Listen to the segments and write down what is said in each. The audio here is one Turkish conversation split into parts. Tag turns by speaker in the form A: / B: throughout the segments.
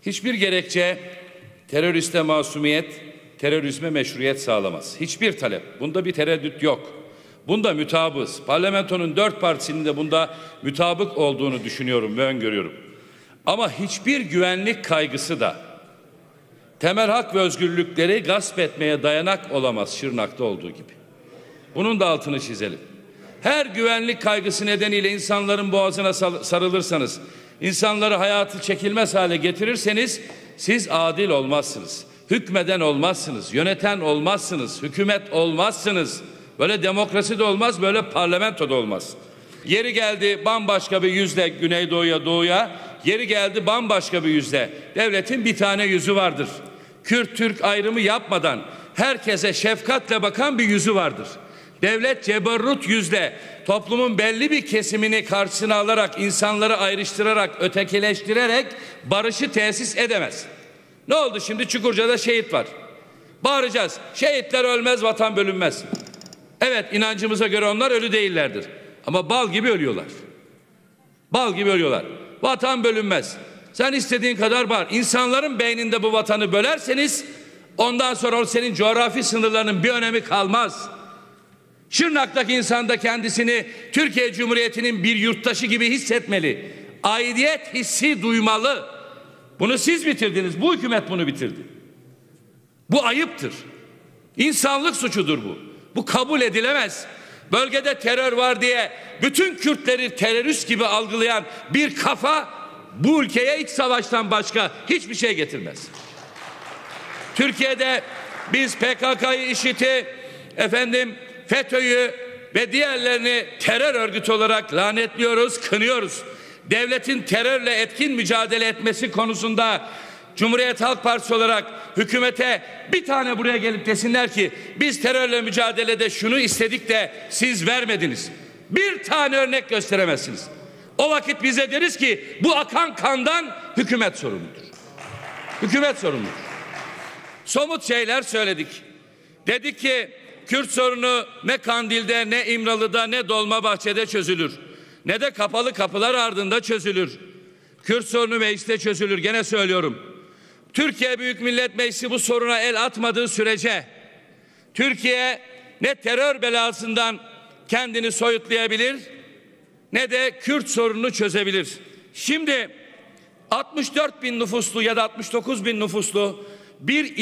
A: Hiçbir gerekçe teröriste masumiyet, terörizme meşruiyet sağlamaz. Hiçbir talep. Bunda bir tereddüt yok. Bunda mutabığız. Parlamentonun 4 partisinin de bunda mutabık olduğunu düşünüyorum ve öngörüyorum. Ama hiçbir güvenlik kaygısı da temel hak ve özgürlükleri gasp etmeye dayanak olamaz, Şırnak'ta olduğu gibi. Bunun da altını çizelim. Her güvenlik kaygısı nedeniyle insanların boğazına sarılırsanız, insanları hayatı çekilmez hale getirirseniz siz adil olmazsınız. Hükmeden olmazsınız, yöneten olmazsınız, hükümet olmazsınız. Böyle demokrasi de olmaz, böyle parlamento da olmaz. Yeri geldi bambaşka bir yüzle Güneydoğu'ya, Doğu'ya, yeri geldi bambaşka bir yüzle. Devletin bir tane yüzü vardır. Kürt-Türk ayrımı yapmadan herkese şefkatle bakan bir yüzü vardır. Devlet ceberrut yüzle toplumun belli bir kesimini karşısına alarak, insanları ayrıştırarak, ötekileştirerek barışı tesis edemez. Ne oldu şimdi? Çukurca'da şehit var. Bağıracağız. Şehitler ölmez, vatan bölünmez. Evet, inancımıza göre onlar ölü değillerdir. Ama bal gibi ölüyorlar. Bal gibi ölüyorlar. Vatan bölünmez. Sen istediğin kadar bağır. İnsanların beyninde bu vatanı bölerseniz ondan sonra o senin coğrafi sınırlarının bir önemi kalmaz. Şırnak'taki insan da kendisini Türkiye Cumhuriyeti'nin bir yurttaşı gibi hissetmeli. Aidiyet hissi duymalı. Bunu siz bitirdiniz. Bu hükümet bunu bitirdi. Bu ayıptır. İnsanlık suçudur bu. Bu kabul edilemez. Bölgede terör var diye bütün Kürtleri terörist gibi algılayan bir kafa bu ülkeye iç savaştan başka hiçbir şey getirmez. Türkiye'de biz PKK'yı, IŞİD'i, FETÖ'yü ve diğerlerini terör örgütü olarak lanetliyoruz, kınıyoruz. Devletin terörle etkin mücadele etmesi konusunda Cumhuriyet Halk Partisi olarak hükümete bir tane buraya gelip desinler ki biz terörle mücadelede şunu istedik de siz vermediniz. Bir tane örnek gösteremezsiniz. O vakit bize deriz ki bu akan kandan hükümet sorumludur. Hükümet sorumludur. Somut şeyler söyledik. Dedik ki Kürt sorunu ne Kandil'de, ne İmralı'da, ne Dolmabahçe'de çözülür. Ne de kapalı kapılar ardında çözülür. Kürt sorunu mecliste çözülür. Gene söylüyorum. Türkiye Büyük Millet Meclisi bu soruna el atmadığı sürece Türkiye ne terör belasından kendini soyutlayabilir ne de Kürt sorununu çözebilir. Şimdi 64 bin nüfuslu ya da 69 bin nüfuslu bir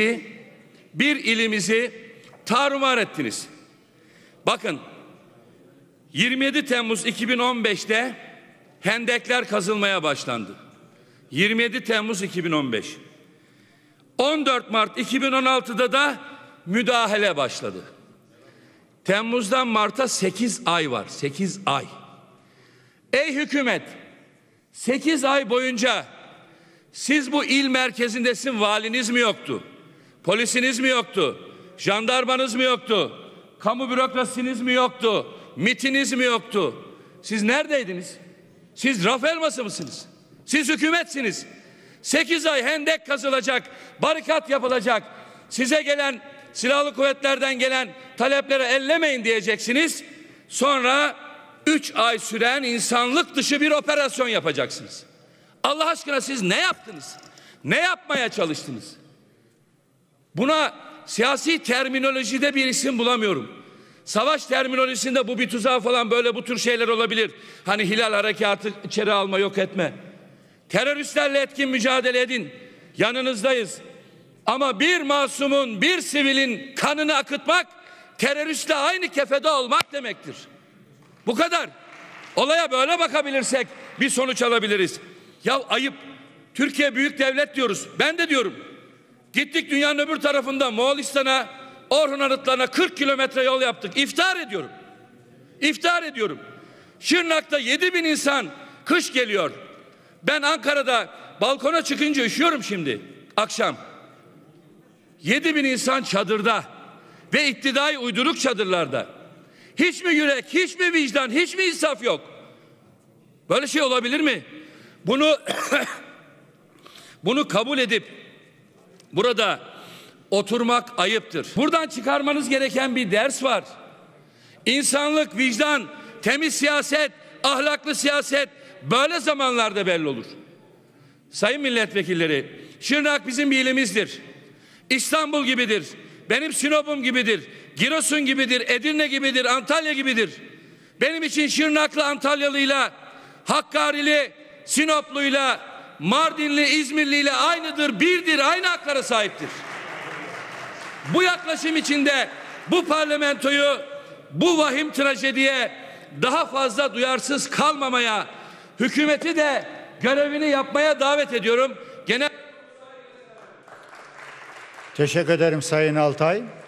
A: ilimizi tarumar ettiniz. Bakın 27 Temmuz 2015'te hendekler kazılmaya başlandı. 27 Temmuz 2015. 14 Mart 2016'da da müdahale başladı. Temmuz'dan Mart'a 8 ay var. 8 ay. Ey hükümet, 8 ay boyunca siz bu il merkezindesin, valiniz mi yoktu? Polisiniz mi yoktu? Jandarmanız mı yoktu? Kamu bürokrasiniz mi yoktu? MİT'iniz mi yoktu? Siz neredeydiniz? Siz raf elması mısınız? Siz hükümetsiniz. 8 ay hendek kazılacak, barikat yapılacak. Size gelen, silahlı kuvvetlerden gelen taleplere ellemeyin diyeceksiniz. Sonra 3 ay süren insanlık dışı bir operasyon yapacaksınız. Allah aşkına siz ne yaptınız? Ne yapmaya çalıştınız? Buna siyasi terminolojide bir isim bulamıyorum. Savaş terminolojisinde bu bir tuzak falan böyle bu tür şeyler olabilir. Hani Hilal Harekatı içeri alma, yok etme. Teröristlerle etkin mücadele edin. Yanınızdayız. Ama bir masumun, bir sivilin kanını akıtmak teröristle aynı kefede olmak demektir. Bu kadar. Olaya böyle bakabilirsek bir sonuç alabiliriz. Ya ayıp. Türkiye büyük devlet diyoruz. Ben de diyorum. Gittik dünyanın öbür tarafında Moğolistan'a, Orhun Anıtlarına 40 kilometre yol yaptık. İftihar ediyorum. İftihar ediyorum. Şırnak'ta 7.000 insan, kış geliyor. Ben Ankara'da balkona çıkınca üşüyorum şimdi akşam. 7.000 insan çadırda ve iktidai uyduruk çadırlarda. Hiç mi yürek, hiç mi vicdan, hiç mi insaf yok? Böyle şey olabilir mi? Bunu kabul edip burada oturmak ayıptır. Buradan çıkarmanız gereken bir ders var. İnsanlık, vicdan, temiz siyaset, ahlaklı siyaset böyle zamanlarda belli olur. Sayın milletvekilleri, Şırnak bizim bir ilimizdir. İstanbul gibidir. Benim Sinop'um gibidir. Giresun gibidir. Edirne gibidir. Antalya gibidir. Benim için Şırnaklı Antalyalıyla, Hakkari'li, Sinopluyla, Mardinli, İzmirliyle aynıdır, birdir, aynı haklara sahiptir. Bu yaklaşım içinde bu parlamentoyu bu vahim trajediye daha fazla duyarsız kalmamaya, hükümeti de görevini yapmaya davet ediyorum.
B: Teşekkür ederim Sayın Altay.